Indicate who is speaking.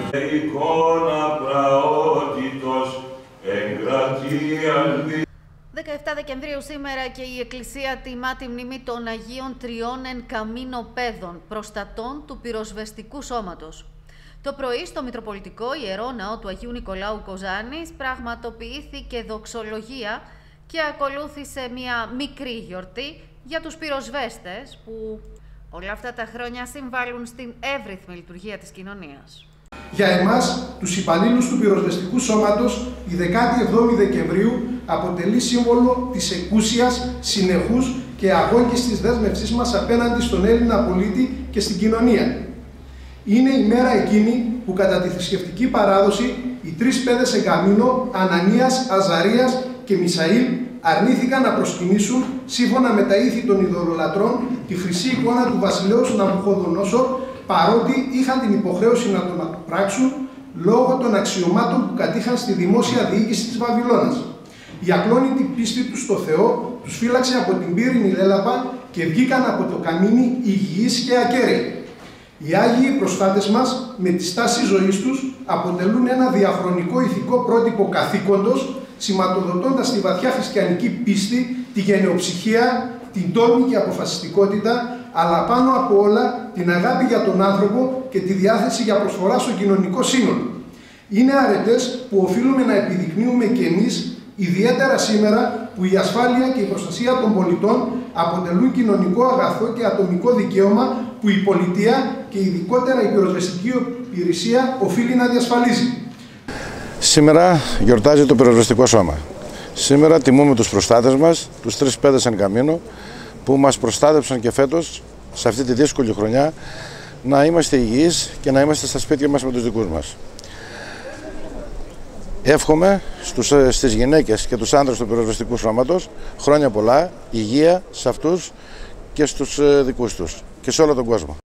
Speaker 1: 17 Δεκεμβρίου σήμερα και η Εκκλησία τιμά τη μνήμη των Αγίων Τριών εν Καμίνο Παιδών, προστατών του πυροσβεστικού σώματος. Το πρωί στο Μητροπολιτικό Ιερό Ναό του Αγίου Νικολάου Κοζάνης πραγματοποιήθηκε δοξολογία και ακολούθησε μια μικρή γιορτή για τους πυροσβέστες που όλα αυτά τα χρόνια συμβάλλουν στην εύρυθμη λειτουργία της κοινωνίας.
Speaker 2: Για εμάς, τους υπαλλήλους του πυροσβεστικού σώματος, η 17η Δεκεμβρίου αποτελεί σύμβολο της εκούσιας, συνεχούς και αγώγιστης δέσμευσής μας απέναντι στον Έλληνα πολίτη και στην κοινωνία. Είναι η μέρα εκείνη που κατά τη θρησκευτική παράδοση οι τρεις παιδες εν Καμίνο, Ανανίας, Αζαρίας και Μισαήλ, αρνήθηκαν να προσκυνήσουν, σύμφωνα με τα ήθη των ειδωλολατρών, τη χρυσή εικόνα του βασιλέως Ναβουχοδονόσορ, παρότι είχαν την υποχρέωση να τον πράξουν λόγω των αξιωμάτων που κατήχαν στη δημόσια διοίκηση της Βαβυλώνας. Η ακλόνητη πίστη τους στο Θεό τους φύλαξε από την πύρινη λέλαπα και βγήκαν από το καμίνι υγιείς και ακέραιοι. Οι Άγιοι προστάτες μας, με τη στάση ζωής τους, αποτελούν ένα διαχρονικό ηθικό πρότυπο καθήκοντος, σηματοδοτώντας τη βαθιά χριστιανική πίστη, τη γενεοψυχία, την τόλμη και αποφασιστικότητα, αλλά πάνω από όλα την αγάπη για τον άνθρωπο και τη διάθεση για προσφορά στο κοινωνικό σύνολο. Είναι αρετές που οφείλουμε να επιδεικνύουμε και εμείς, ιδιαίτερα σήμερα που η ασφάλεια και η προστασία των πολιτών αποτελούν κοινωνικό αγαθό και ατομικό δικαίωμα που η πολιτεία και ειδικότερα η πυροσβεστική υπηρεσία οφείλει να διασφαλίζει.
Speaker 3: Σήμερα γιορτάζει το πυροσβεστικό σώμα. Σήμερα τιμούμε τους προστάτες μας, τους τρεις παιδες εν Καμίνο, που μας προστάτευσαν και φέτος, σε αυτή τη δύσκολη χρονιά, να είμαστε υγιείς και να είμαστε στα σπίτια μας με τους δικούς μας. Εύχομαι στις γυναίκες και τους άντρες του πυροσβεστικού σώματος χρόνια πολλά, υγεία σε αυτούς και στους δικούς τους και σε όλο τον κόσμο.